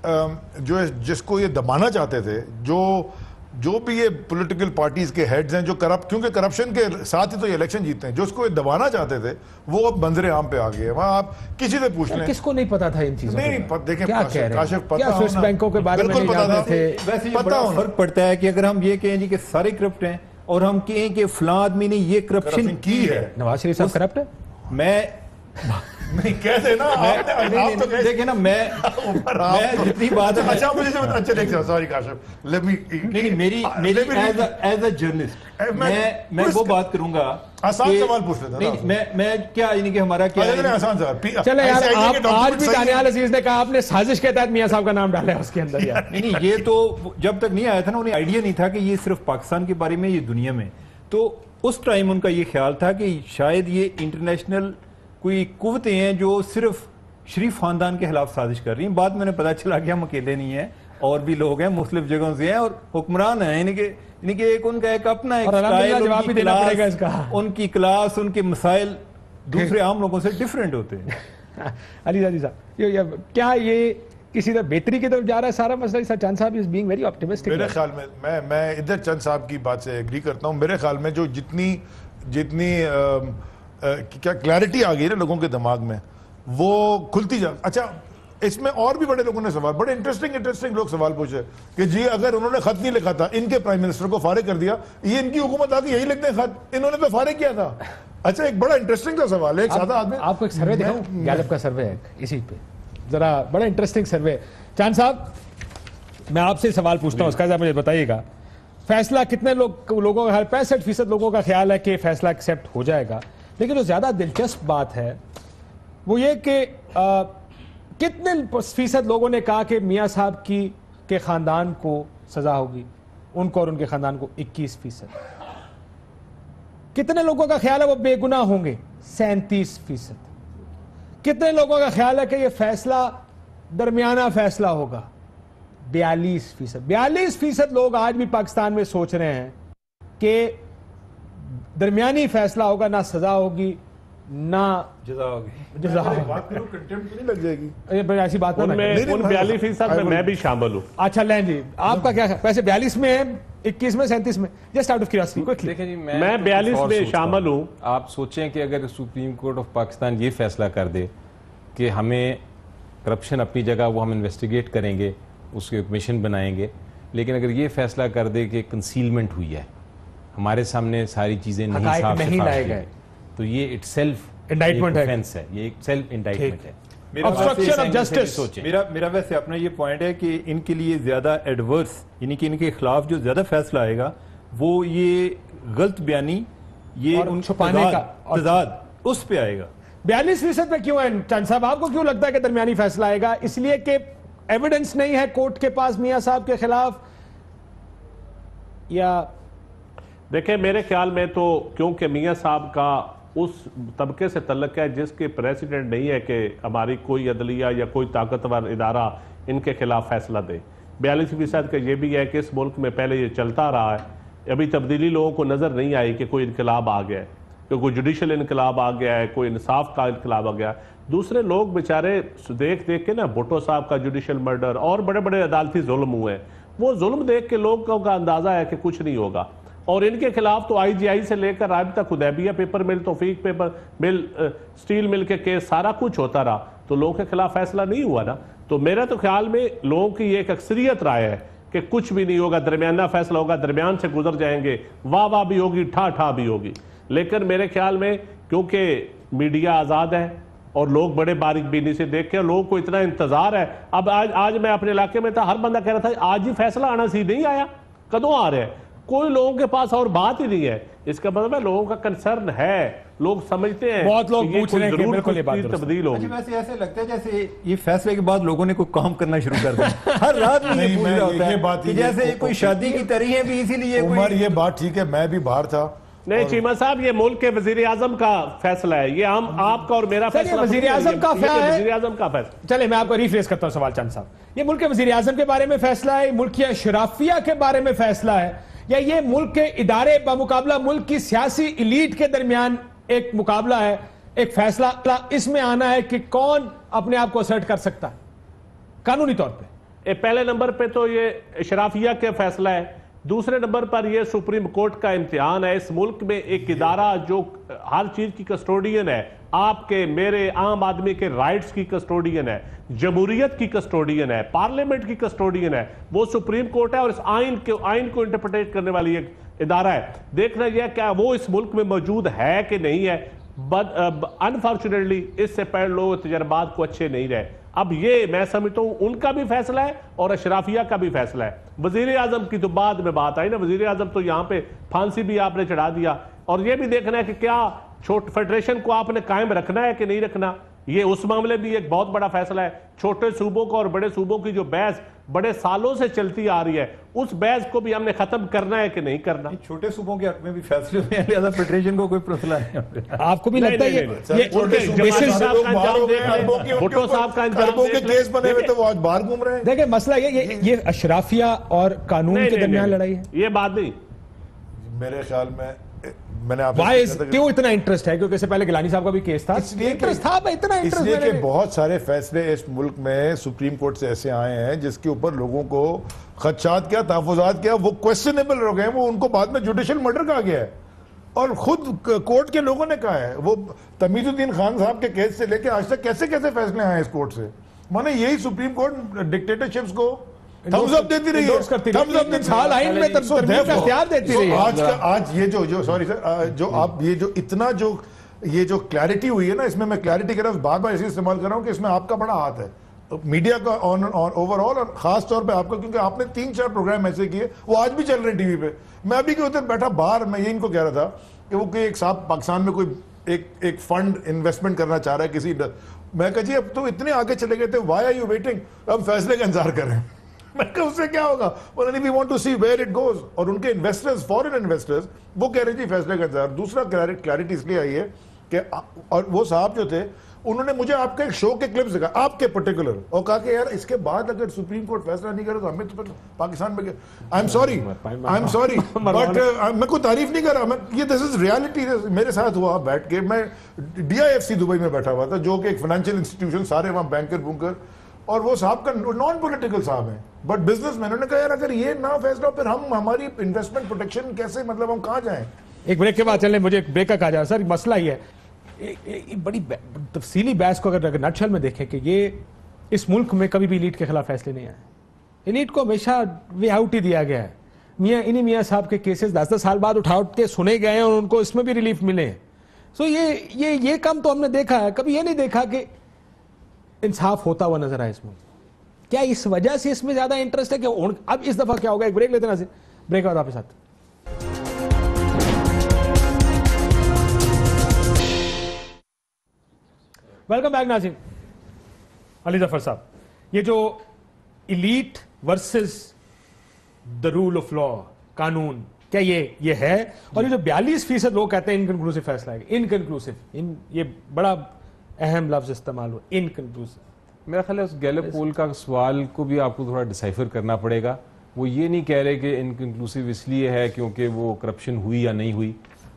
जो है, जिसको ये दबाना चाहते थे, जो जो भी ये पॉलिटिकल पार्टीज के हेड्स हैं जो करप्ट, क्योंकि करप्शन के साथ ही तो ये इलेक्शन जीतते हैं, जो उसको ये दबाना चाहते थे वो अब मंजरे आम पे आ गए। वहां आप किसी से पूछ लें, किसको नहीं पता था इन चीजों नहीं नहीं देखें, क्या कह रहे हैं? काशिफ पता क्या स्विस बैंकों के बारे में नहीं जानते थे? वैसे ये बड़ा फर्क पड़ता है कि अगर हम ये कहें जी कि सारे करप्ट हैं और हम कहें कि फलां आदमी ने ये करप्शन की है। नवाज शरीफ साहब करप्ट है? मैं नहीं कहते ना, आप तो देखिए ना, मैं मैं जितनी बात है, अच्छा मुझे अच्छा देखिए, सॉरी काशिफ, लेट मी, नहीं नहीं मेरी मेरी एज एज अ जर्नलिस्ट मैं मैं वो बात करूंगा। आसान सवाल पूछ लेता नहीं, मैं मैं क्या, यानी कि हमारा क्या है, आसान सवाल। चले यार, आप आज भी दानियाल अजीज ने कहा आपने साजिश के तहत मियां साहब का नाम डाला है उसके अंदर यार। नहीं नहीं, ये तो जब तक नहीं आया था ना, उन्हें आइडिया नहीं था कि ये सिर्फ पाकिस्तान के बारे में, ये दुनिया में। तो उस टाइम उनका ये ख्याल था कि शायद ये इंटरनेशनल कोई कुव्वतें हैं जो सिर्फ शरीफ खानदान के खिलाफ साजिश कर रही हैं। बाद में उन्हें पता चला कि हम अकेले नहीं हैं, और भी लोग हैं, मुख्तलिफ जगहों से हैं और हुक्मरान हैं। यानी कि यानी कि एक उनका एक अपना एक स्टाइल, जवाब भी देना पड़ेगा इसका। उनकी क्लास, उनके मसाइल दूसरे आम लोगों से डिफरेंट होते हैं। अलीजादी साहब, ये, ये, क्या ये किसी तरह बेहतरी की तरफ जा रहा है सारा मसला? सर चांद साहब इज बीइंग वेरी ऑप्टिमिस्टिक। मेरे ख्याल में, मैं मैं इधर चंद साहब की बात से एग्री करता हूँ। मेरे ख्याल में जो जितनी जितनी आ, Uh, क्या क्लैरिटी आ गई ना लोगों के दिमाग में, वो खुलती जा। अच्छा, इसमें और भी बड़े लोगों ने सवाल, बड़े इंटरेस्टिंग इंटरेस्टिंग लोग सवाल पूछे कि जी अगर उन्होंने खत नहीं लिखा था, इनके प्राइम मिनिस्टर को फारिग कर दिया, ये इनकी हुकूमत आके यही लिखते हैं खत, इन्होंने तो फारिग किया था। अच्छा, एक बड़ा इंटरेस्टिंग सा सवाल है। एक सादा आदमी, आपको एक सर्वे दिखाऊं, गैलप का सर्वे है इसी पे, जरा बड़ा इंटरेस्टिंग सर्वे। चांद साहब, मैं आपसे सवाल पूछता हूँ, उसका जरा मुझे बताइएगा, फैसला कितने लोग लोगों का, पैंसठ फीसद लोगों का ख्याल है कि फैसला एक्सेप्ट हो जाएगा, लेकिन जो ज्यादा दिलचस्प बात है वो ये कि कितने फीसद लोगों ने कहा कि मियां साहब की के खानदान को सजा होगी, उनको और उनके खानदान को इक्कीस फीसद। कितने लोगों का ख्याल है वो बेगुनाह होंगे? सैंतीस फीसद। कितने लोगों का ख्याल है कि ये फैसला दरमियाना फैसला होगा? बयालीस फीसद। बयालीस फीसद लोग आज भी पाकिस्तान में सोच रहे हैं कि दरमियानी फैसला होगा, ना सजा होगी ना जजा होगी। जजा बात करो, कंटेम्प्ट नहीं लग जाएगी? ऐसी बात ना, उन बयालीस फीसद में मैं भी शामिल हूँ। अच्छा लें जी, आपका क्या है? वैसे बयालीस में है, इक्कीस में, सैंतीस में, जस्ट आउट ऑफ क्यूरियोसिटी। देखिए जी, मैं मैं बयालीस में शामिल हूँ। आप सोचें कि अगर सुप्रीम कोर्ट ऑफ पाकिस्तान ये फैसला कर दे कि हमें करप्शन अपनी जगह, वो हम इन्वेस्टिगेट करेंगे, उसके कमीशन बनाएंगे, लेकिन अगर ये फैसला कर दे कि कंसीलमेंट हुई है, हमारे सामने सारी चीजें नहीं साफ नहीं लाए गए, तो ये इटसेल्फ इंडाइटमेंट है, है, ये एक सेल्फ इंडाइटमेंट है, ऑब्स्ट्रक्शन ऑफ जस्टिस। मेरा मेरा वैसे अपना ये पॉइंट है कि इनके लिए ज्यादा एडवर्स, यानी कि इनके खिलाफ जो ज्यादा फैसला आएगा वो ये गलत बयानी, ये उन छुपाने का तजाद उस पे आएगा। बयालीस फीसद पे क्यों है चांद साहब? आपको क्यों लगता है कि दरमियानी फैसला आएगा? इसलिए कि एविडेंस नहीं है कोर्ट के पास मियां साहब के खिलाफ, या देखिए मेरे ख्याल में तो क्योंकि मियां साहब का उस तबके से तल्लक है जिसके प्रेसिडेंट नहीं है कि हमारी कोई अदलिया या कोई ताकतवर इदारा इनके खिलाफ फैसला दे। बयालीस फीसद का ये भी है कि इस मुल्क में पहले ये चलता रहा है, अभी तब्दीली लोगों को नज़र नहीं आई कि कोई इनकलाब आ गया है। कि कोई जुडिशल इनकलाब आ गया है, कोई इंसाफ का इनकलाब आ गया। दूसरे लोग बेचारे देख देख के ना, भुट्टो साहब का जुडिशल मर्डर और बड़े बड़े अदालती जुल्म हुए हैं, वो जुल्म देख के लोगों का अंदाजा है कि कुछ नहीं होगा। और इनके खिलाफ तो आई जी आई से लेकर आज तक Hudaibiya paper mill, Taufiq paper mill, steel mill के केस, सारा कुछ होता रहा, तो लोगों के खिलाफ फैसला नहीं हुआ ना। तो मेरा तो ख्याल में लोगों की एक अक्सरियत राय है कि कुछ भी नहीं होगा, दरमियाना फैसला होगा, दरमियान से गुजर जाएंगे, वाह वाह भी होगी, ठा ठा भी होगी। लेकिन मेरे ख्याल में क्योंकि मीडिया आज़ाद है और लोग बड़े बारीक बीनी से देख के, लोगों को इतना इंतजार है। अब आज आज मैं अपने इलाके में था, हर बंदा कह रहा था आज ही फैसला आना सी, नहीं आया, कदों आ रहा है, कोई लोगों के पास और बात ही नहीं है। इसका मतलब है लोगों का कंसर्न है, लोग समझते हैं, बहुत लोग पूछ रहे हैं कि बिल्कुल ये बात तब्दील होगी। वैसे ऐसे लगता है जैसे ये फैसले के बाद लोगों ने कोई काम करना शुरू कर दिया। हर रात में ये पूछ रहा होता है कि जैसे कोई शादी की तरह है भी, इसीलिए उमर ये बात ठीक है, मैं भी बाहर था। नहीं चीमा साहब, ये मुल्क के वजीर आजम का फैसला है, ये हम आपका और मेरा फैसला, वजीर आजम का फैसला है, वजीर आजम का फैसला। चले मैं आपको रिफ्रेश करता हूं सवाल चंद साहब, ये मुल्क के वजीर आजम के बारे में फैसला है, मुल्क की अशराफिया के बारे में फैसला है, या ये मुल्क के इदारे बमुकाबला मुल्क की सियासी इलीट के दरमियान एक मुकाबला है, एक फैसला इसमें आना है कि कौन अपने आप को असर्ट कर सकता है कानूनी तौर पे? पहले नंबर पे तो ये अशराफिया का फैसला है, दूसरे नंबर पर यह सुप्रीम कोर्ट का इम्तिहान है। इस मुल्क में एक इदारा जो हर चीज की कस्टोडियन है, आपके मेरे आम आदमी के राइट्स की कस्टोडियन है, जमहूरियत की कस्टोडियन है, पार्लियामेंट की कस्टोडियन है, वो सुप्रीम कोर्ट है। और इस आइन के आइन को इंटरप्रेट करने वाली एक इदारा है। देखना यह क्या वो इस मुल्क में मौजूद है कि नहीं है। बट अनफॉर्चुनेटली इससे पहले लोग तजर्बात को अच्छे नहीं रहे। अब ये मैं समझता हूं उनका भी फैसला है और अशराफिया का भी फैसला है। वजीर आजम की तो बाद में बात आई ना, वजीर आजम तो यहां पे फांसी भी आपने चढ़ा दिया। और ये भी देखना है कि क्या छोटे फेडरेशन को आपने कायम रखना है कि नहीं रखना, ये उस मामले भी एक बहुत बड़ा फैसला है। छोटे सूबों को और बड़े सूबों की जो बहस बड़े सालों से चलती आ रही है, उस बहस को भी हमने खत्म करना है कि नहीं करना। छोटे सूबों के हक में भी फैसले हुए हैं, लिहाजा फेडरेशन को कोई मसला नहीं। आपको भी लगता है ये भुट्टो साहब का केस बने हुए तो वो आज बाहर घूम रहे हैं। देखिए मसला ये ये ये अशराफिया और कानून के दरमियान लड़ाई है, ये बात नहीं। मेरे ख्याल में मैंने आपसे क्यों इतना इंटरेस्ट है? क्योंकि इससे पहले गिलानी साहब का भी केस था, इसलिए इंटरेस्ट था भाई, इतना इंटरेस्ट इसलिए कि बहुत सारे फैसले इस मुल्क में सुप्रीम कोर्ट से ऐसे आए हैं जिसके ऊपर लोगों को खदशात क्या, तहफुजात क्या, वो क्वेश्चनेबल हो गए, वो उनको बाद में जुडिशल मर्डर कहा गया है। और खुद कोर्ट के लोगों ने कहा है, वो तमीजुद्दीन खान साहब के केस से लेकर आज तक कैसे कैसे फैसले आए इस कोर्ट से। माने यही सुप्रीम कोर्ट डिक्टेटरशिप्स को थम्स अप देती रही है, थम्स अप देती हाल आइन में तरमीम का इख्तियार देती रही है। आज का आज ये जो जो सॉरी सर जो आप ये जो इतना जो ये जो क्लैरिटी हुई है ना, इसमें मैं क्लैरिटी कर रहा हूँ, बार बार इसी इस्तेमाल कर रहा हूँ कि इसमें आपका बड़ा हाथ है, मीडिया का ऑन ओवरऑल और खास तौर पे आपका, क्योंकि आपने तीन चार प्रोग्राम ऐसे किए वो आज भी चल रहे हैं टीवी पे। मैं अभी के उधर बैठा बाहर, मैं ये इनको कह रहा था कि वो कोई एक साहब पाकिस्तान में कोई एक एक फंड इन्वेस्टमेंट करना चाह रहा है किसी, मैं कहा जी अब तो इतने आगे चले गए थे, व्हाई आर यू वेटिंग, अब फैसले का इंतजार करें। मैं कहा उससे क्या होगा, बोला we want to see where it goes. और उनके इन्वेस्टर्स, फॉरेन इन्वेस्टर्स, वो कह रहे थे फैसले का इंतजार। दूसरा क्लैरिटी इसलिए आई है कि और वो साहब जो थे उन्होंने मुझे आपके एक शो के क्लिप्स दिखा, आपके पर्टिकुलर, और कहा कि यार इसके बाद अगर सुप्रीम कोर्ट फैसला नहीं करे तो हमें तो पाकिस्तान में, I am sorry I am sorry but मैं कोई तारीफ नहीं कर रहा, मैं ये दिस इज रियलिटी। मेरे साथ हुआ बैठ के, मैं D I F C Dubai में बैठा हुआ था, जो कि एक फाइनेंशियल इंस्टीट्यूशन, सारे वहां बैंकर बुंकर, और वो साहब का नॉन पॉलिटिकल साहब है बट बिजनेसमैन। उन्होंने कहा यार अगर ये ना फैसला फिर हम हमारी इन्वेस्टमेंट प्रोटेक्शन कैसे, मतलब हम कहाँ जाएं। एक ब्रेक के बाद चलें, मुझे एक ब्रेक का कहा जा रहा है सर, मसला ये है, ए, ए, बड़ी तफसीली बहस को अगर नटशल में देखें कि ये इस मुल्क में कभी भी इलीट के खिलाफ फैसले नहीं आए, इलीट को हमेशा वे आउट ही दिया गया है। मियाँ इन्हीं मियाँ साहब के केसेस दस दस साल बाद उठा उठ के सुने गए हैं और उनको इसमें भी रिलीफ मिले हैं। सो ये ये ये काम तो हमने देखा है, कभी ये नहीं देखा कि इंसाफ होता हुआ नजर आए इसमें। क्या इस वजह से इसमें ज्यादा इंटरेस्ट है कि अब इस दफा क्या होगा? एक ब्रेक लेते ना, ब्रेक बाद आपके साथ। वेलकम बैक नाज़रीन। अली जफर साहब, ये जो elite versus the rule of law, कानून, क्या ये ये है? और ये जो बयालीस फीसद लोग कहते हैं इनकंक्लूसिव फैसला है, इनकंक्लूसिव, इन ये बड़ा अहम लफ्ज इस्तेमाल हो, इनकंक्लूसिव। मेरा ख्याल है उस गैलप पोल का सवाल को भी आपको थोड़ा डिसाइफर करना पड़ेगा। वो ये नहीं कह रहे कि इनकंक्लूसिव इसलिए है क्योंकि वो करप्शन हुई या नहीं हुई,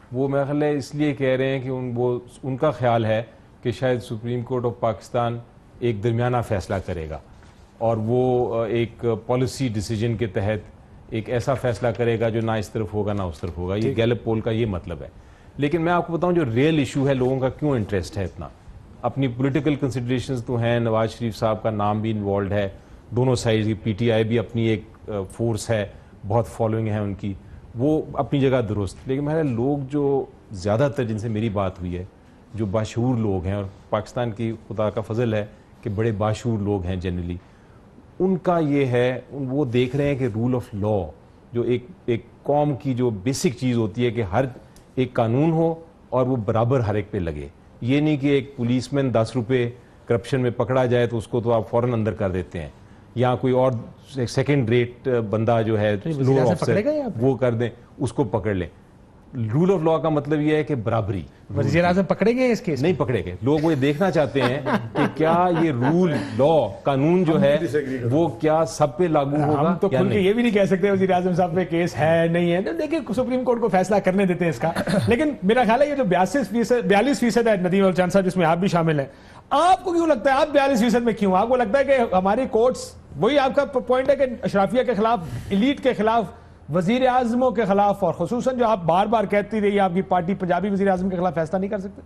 वो मेरा ख्याल है इसलिए कह रहे हैं कि उन वो उनका ख्याल है कि शायद सुप्रीम कोर्ट ऑफ पाकिस्तान एक दरमियाना फ़ैसला करेगा और वो एक पॉलिसी डिसीजन के तहत एक ऐसा फ़ैसला करेगा जो ना इस तरफ होगा ना उस तरफ होगा। ये गैलप पोल का ये मतलब है। लेकिन मैं आपको बताऊं जो रियल इशू है, लोगों का क्यों इंटरेस्ट है इतना, अपनी पॉलिटिकल कंसिडरेशंस तो हैं, नवाज शरीफ साहब का नाम भी इन्वॉल्व है, दोनों साइड की पीटीआई भी अपनी एक फोर्स है, बहुत फॉलोइंग है उनकी, वो अपनी जगह दुरुस्त। लेकिन मेरे लोग जो ज़्यादातर जिनसे मेरी बात हुई है, जो बाशूर लोग हैं, और पाकिस्तान की खुदा का फजल है कि बड़े बाशूर लोग हैं जनरली, उनका ये है, वो देख रहे हैं कि रूल ऑफ लॉ जो एक एक कौम की जो बेसिक चीज़ होती है कि हर एक कानून हो और वो बराबर हर एक पे लगे। ये नहीं कि एक पुलिसमैन दस रुपये करप्शन में पकड़ा जाए तो उसको तो आप फौरन अंदर कर देते हैं, या कोई और सेकंड रेट बंदा जो है लोअर ऑफिसर वो कर दें, उसको पकड़ लें। रूल ऑफ लॉ का मतलब ये है कि बराबरी। वज़ीर आज़म पकड़ेंगे इस केस? नहीं पकड़ेंगे। लोग वो देखना चाहते हैं कि क्या ये रूल लॉ कानून जो है वो क्या सब पे लागू होगा। हम तो खुल के ये भी नहीं कह सकते वज़ीर आज़म साहब पे केस है नहीं है, तो देखिए सुप्रीम कोर्ट को फैसला करने देते हैं इसका। लेकिन मेरा ख्याल है ये जो बयालीस फीसद बयालीस फीसद है नदीम उल-चांद साहब, जिसमें आप भी शामिल हैं, आपको क्यों लगता है आप बयालीस फीसद में क्यों? आपको लगता है कि हमारी कोर्ट्स, वही आपका पॉइंट है कि अशराफिया के खिलाफ, इलीट के खिलाफ, वजीर आजमों के खिलाफ, और खुसूसन जो आप बार बार कहती रही आपकी पार्टी पंजाबी वजीर आजम के खिलाफ फैसला नहीं कर सकते?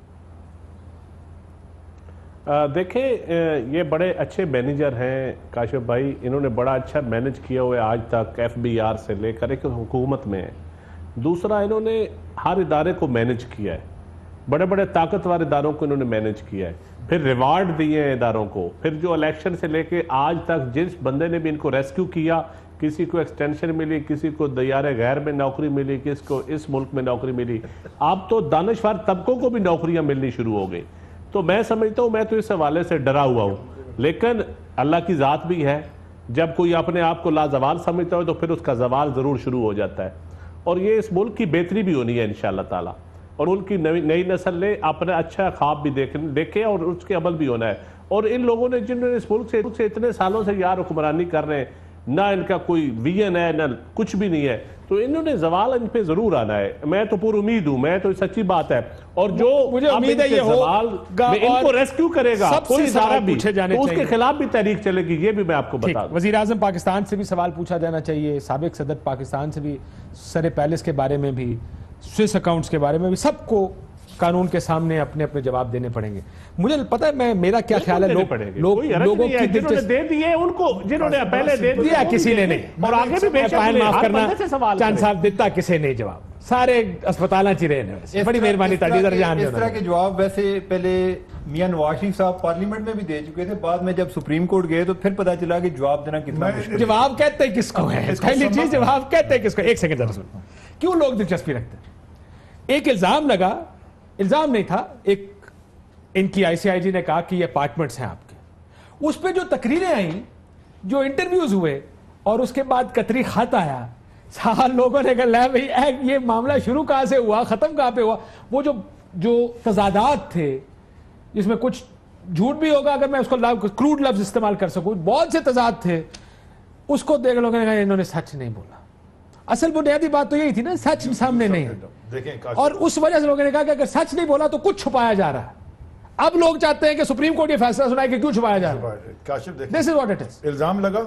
देखें, ये बड़े अच्छे मैनेजर हैं काशिफ भाई, इन्होंने बड़ा अच्छा मैनेज किया हुआ है आज तक, एफ बी आर से लेकर एक हुकूमत में है। दूसरा, इन्होंने हर इदारे को मैनेज किया है, बड़े बड़े ताकतवर इदारों को इन्होंने मैनेज किया है, फिर रिवार्ड दिए हैं इदारों को, फिर जो इलेक्शन से लेके आज तक जिस बंदे ने भी इनको रेस्क्यू किया, किसी को एक्सटेंशन मिली, किसी को दयारे गैर में नौकरी मिली, किसी को इस मुल्क में नौकरी मिली, अब तो दानिशवर तबकों को भी नौकरियां मिलनी शुरू हो गई। तो मैं समझता हूं, मैं तो इस हवाले से डरा हुआ हूं, लेकिन अल्लाह की ज़ात भी है, जब कोई अपने आप को लाजवाल समझता हो तो फिर उसका जवाल ज़रूर शुरू हो जाता है। और ये इस मुल्क की बेहतरी भी होनी है इंशाअल्लाह ताला, और उनकी नई नई नस्ल ने अपना अच्छा ख्वाब भी देख देखे और उसके अमल भी होना है। और इन लोगों ने जिन्होंने इस मुल्क से, से इतने सालों से यार हुक्मरानी कर रहे हैं, ना इनका कोई विजन है ना कुछ भी नहीं है, तो इन्होंने जवाल इन पे जरूर आना है। मैं तो पूरी उम्मीद हूं, मैं तो सच्ची बात है, और जो मुझे उम्मीद है ये होगा, इनको रेस्क्यू करेगा कोई सारा भी, जाने तो उसके खिलाफ भी तहरीक चलेगी, ये भी मैं आपको बता दूं। वजीर आजम पाकिस्तान से भी सवाल पूछा जाना चाहिए, साबिक सदर पाकिस्तान से भी, सर पैलेस के बारे में भी, स्विस अकाउंट्स के बारे में भी, सबको कानून के सामने अपने अपने जवाब देने पड़ेंगे। मुझे पता है, मैं मेरा क्या ख्याल है, लोग लोग लोगों की जिन्होंने दे दिए उनको, जिन्होंने पहले दे दिया किसी ने नहीं, और आगे भी बेशक माफ करना चांद साहब देता किसी ने जवाब, सारे अस्पताल चिरे ने। बड़ी मेहरबानी ताजीदर जान। इस तरह के जवाब वैसे पहले मियां नवाज शरीफ साहब पार्लियामेंट में भी दे चुके थे, बाद में जब सुप्रीम कोर्ट गए तो फिर पता चला कि जवाब देना कितना मुश्किल। जवाब कहते किसको है, पहली चीज जवाब कहते किसको। एक सेकंड जरा सुनो, क्यों लोग दिलचस्पी रखते हैं। एक इल्जाम लगा, इल्जाम नहीं था, एक इनकी आईसीआईजी ने कहा कि ये अपार्टमेंट्स हैं आपके, उस पर जो तकरीरें आई, जो इंटरव्यूज हुए, और उसके बाद कतरी खत आया, साल लोगों ने कहा भाई ये मामला शुरू कहां से हुआ, खत्म कहां पे हुआ। वो जो जो तजादात थे, जिसमें कुछ झूठ भी होगा अगर मैं उसको क्रूड लफ्ज इस्तेमाल कर सकूं, बहुत से तजाद थे, उसको देख लोगों ने कहा इन्होंने सच नहीं बोला। असल बुनियादी बात तो यही थी ना, सच सामने नहीं है, और उस वजह से लोगों ने कहा कि अगर सच नहीं बोला तो कुछ छुपाया जा रहा है। अब लोग चाहते हैं कि सुप्रीम कोर्ट ये फैसला सुनाए कि क्यों छुपाया जा रहा है। This is what it is. इल्जाम लगा,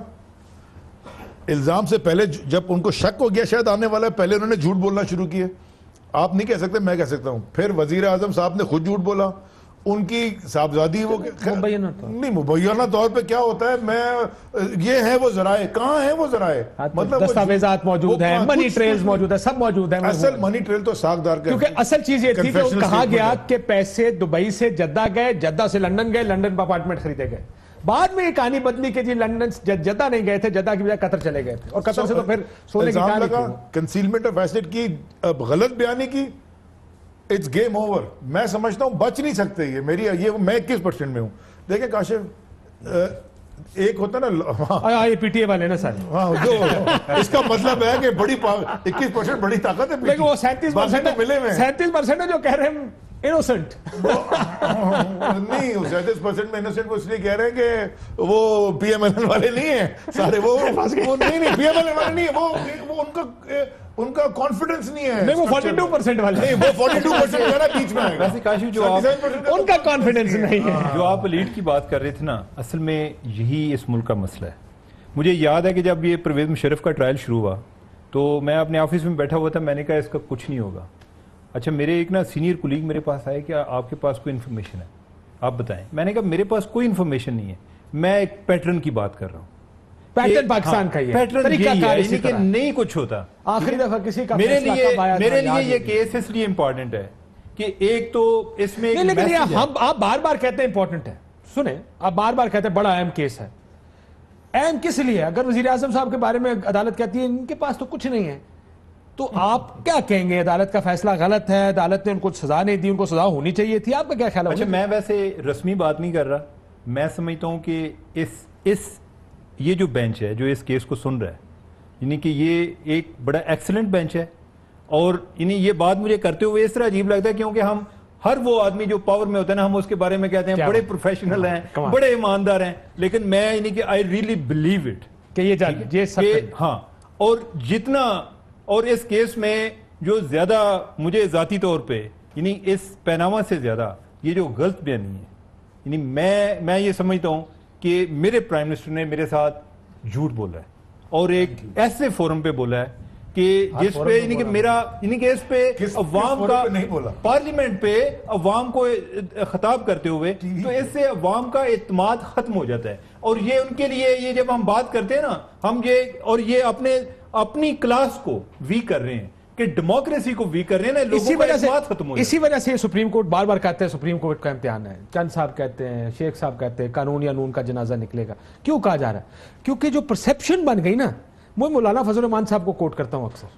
इल्जाम से पहले जब उनको शक हो गया शायद आने वाला है, पहले उन्होंने झूठ बोलना शुरू किए। आप नहीं कह सकते, मैं कह सकता हूं। फिर वजीर आजम साहब ने खुद झूठ बोला, उनकी साहबजादी वो नहीं मुबैना तौर पे क्या होता है, मैं ये है वो जराए, कहाँ है वो जराए, मतलब दस्तावेजात मौजूद है, मनी ट्रेल्स मौजूद है, सब मौजूद है। असल मनी ट्रेल तो सागदार का, क्योंकि असल चीज ये थी कि कहा गया कि पैसे दुबई से जद्दा गए, जद्दा से लंदन गए, लंदन में अपार्टमेंट खरीदे गए। बाद में ये कहानी बदली कि जी लंदन जद्दा नहीं गए थे, जद्दा की बजाय कतर चले गए थे, और कतर से तो फिर सोने की कहानी थी। कंसीलमेंट ऑफ एसेट की गलत बयानी की, इट्स गेम ओवर। मैं समझता हूं बच नहीं सकते ये, मेरी ये मैं इक्कीस परसेंट में हूं। देखिए काशिफ, एक होता ना, हाँ ये पीटीए वाले ना सर, हाँ जो इसका मतलब है कि बड़ी इक्कीस परसेंट बड़ी ताकत है, लेकिन वो सैंतीस परसेंट मिले में सैंतीस परसेंट है जो कह रहे हैं इनोसेंट। नहीं, सैंतीस परसेंट में इनोसेंट को इसलिए कह रहे हैं कि वो पीएमएलएन वाले नहीं है सारे, वो वो नहीं नहीं पीएमएलएन वाले नहीं है, वो वो उनका उनका कॉन्फिडेंस नहीं है। नहीं, वो बयालीस परसेंट वाले नहीं, वो बयालीस परसेंट है ना, बीच में आएगा। वैसे काशिफ जो आप उनका कॉन्फिडेंस नहीं है। जो आप लीड की बात कर रहे थे ना, असल में यही इस मुल्क का मसला है। मुझे याद है कि जब ये परवेज मुशर्रफ का ट्रायल शुरू हुआ तो मैं अपने ऑफिस में बैठा हुआ था, मैंने कहा इसका कुछ नहीं होगा। अच्छा, मेरे एक ना सीनियर कुलीग मेरे पास आए कि आपके पास कोई इन्फॉर्मेशन है, आप बताएं। मैंने कहा मेरे पास कोई इन्फॉर्मेशन नहीं है, मैं एक पैटर्न की बात कर रहा हूँ। पैटर्न पाकिस्तान का ही है, पैटर्न तरीका कार इसी कि तरह। नहीं कुछ होता। आखिरी दफा किसी का मेरे फैसला लिए कब आया था, मेरे लिए याद ये नहीं। केस इसलिए इंपॉर्टेंट है कि एक तो इसमें एक नहीं, लेकिन ये मैसेज है। हम आप बार बार कहते हैं इंपॉर्टेंट है। सुने, आप बार बार कहते हैं बड़ा अहम केस है। अहम किस लिए? अगर वजीर आजम साहब के बारे में अदालत कहती है इनके पास तो कुछ नहीं है, तो आप क्या कहेंगे? अदालत का फैसला गलत है, अदालत ने उनको सजा नहीं दी, उनको सजा होनी चाहिए थी। आपका क्या ख्याल है? अच्छा, मैं वैसे रस्मी बात नहीं कर रहा। मैं समझता हूं कि इस इस ये जो बेंच है जो इस केस को सुन रहा है, यानी कि ये एक बड़ा एक्सीलेंट बेंच है। और यानी ये बात मुझे करते हुए इस तरह अजीब लगता है क्योंकि हम हर वो आदमी जो पावर में होता है ना, हम उसके बारे में कहते हैं बड़े प्रोफेशनल हैं, बड़े ईमानदार हैं, लेकिन मैं यानी कि आई रियली बिलीव इट कि ये जान ये सब हाँ। और जितना और इस केस में जो ज्यादा मुझे जाती तौर पे यानी इस पैनामा से ज्यादा ये जो गलत बयानी है, यानी मैं मैं ये समझता हूं कि मेरे प्राइम मिनिस्टर ने मेरे साथ झूठ बोला है और एक ऐसे फोरम पे बोला है कि जिस पे यानी कि मेरा यानी कि इस पे अवाम का नहीं बोला, पार्लियामेंट पे अवाम को खिताब करते हुए, तो इससे अवाम का इत्मीनान खत्म हो जाता है। और ये उनके लिए ये जब हम बात करते हैं ना, हम ये और ये अपने अपनी क्लास को वीक कर रहे हैं कि डेमोक्रेसी को वीक कर रहे हैं ना, इसी वजह से खत्म हो इसी वजह से सुप्रीम कोर्ट बार बार कहते हैं सुप्रीम कोर्ट का इम्तिहान है। चंद साहब कहते हैं, शेख साहब कहते हैं कानून या नून का जनाजा निकलेगा। क्यों कहा जा रहा है? क्योंकि जो परसेप्शन बन गई ना, मैं मौलाना फजल रहमान साहब को कोट करता हूं अक्सर।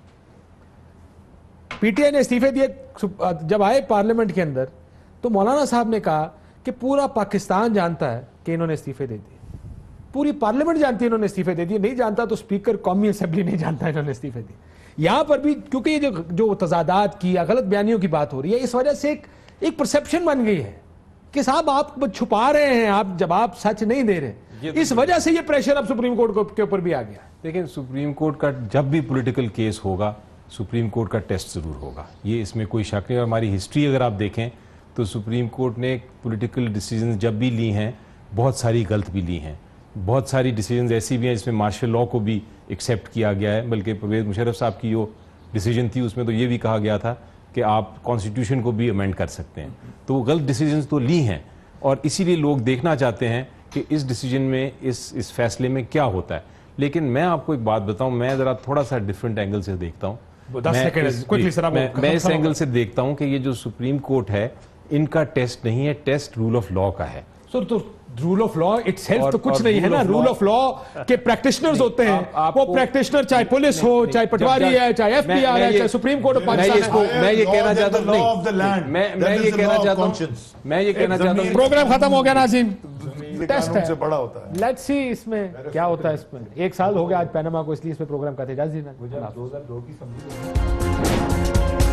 पीटीआई ने इस्तीफे दिए, जब आए पार्लियामेंट के अंदर तो मौलाना साहब ने कहा कि पूरा पाकिस्तान जानता है कि इन्होंने इस्तीफे दे दिए, पूरी पार्लियामेंट जानती है इन्होंने इस्तीफे दे दिए, नहीं जानता तो स्पीकर कौमी असेंबली नहीं जानता इन्होंने इस्तीफे दिए। यहां पर भी क्योंकि ये जो जो तजादात की या गलत बयानियों की बात हो रही है, इस वजह से एक एक परसेप्शन बन गई है कि साहब आप छुपा रहे हैं, आप जब आप सच नहीं दे रहे, इस वजह से ये प्रेशर अब सुप्रीम कोर्ट के ऊपर भी आ गया। लेकिन सुप्रीम कोर्ट का जब भी पॉलिटिकल केस होगा, सुप्रीम कोर्ट का टेस्ट जरूर होगा, ये इसमें कोई शक नहीं। और हमारी हिस्ट्री अगर आप देखें तो सुप्रीम कोर्ट ने पॉलिटिकल डिसीजन जब भी ली हैं, बहुत सारी गलत भी ली हैं, बहुत सारी डिसीजन ऐसी भी हैं जिसमें मार्शल लॉ को भी एक्सेप्ट किया गया है। बल्कि परवेज मुशर्रफ साहब की जो डिसीजन थी उसमें तो ये भी कहा गया था कि आप कॉन्स्टिट्यूशन को भी अमेंड कर सकते हैं। तो वो गलत डिसीजन तो ली हैं और इसीलिए लोग देखना चाहते हैं कि इस डिसीजन में, इस इस फैसले में क्या होता है। लेकिन मैं आपको एक बात बताऊं, मैं ज़रा थोड़ा सा डिफरेंट एंगल से देखता हूं। मैं इस, मैं, मैं इस एंगल से देखता हूं कि ये जो सुप्रीम कोर्ट है इनका टेस्ट नहीं है, टेस्ट रूल ऑफ लॉ का है। सर तो रूल ऑफ लॉ इटसेल्फ तो कुछ नहीं है ना। रूल ऑफ लॉ के प्रैक्टिशनर्स होते हैं, वो प्रैक्टिशनर चाहे पुलिस हो, चाहे पटवारी है, चाहे एफबीआर है, चाहे सुप्रीम कोर्ट ऑफ पाकिस्तान है। मैं ये कहना चाहता हूं, मैं मैं ये कहना चाहता हूं मैं ये कहना चाहता हूं प्रोग्राम खत्म हो गया नाज़रीन, टेस्ट है, बड़ा होता है। लेट्स सी इसमें क्या होता है। इसमें एक साल हो गया आज पैनामा को, इसलिए इसमें प्रोग्राम का थे।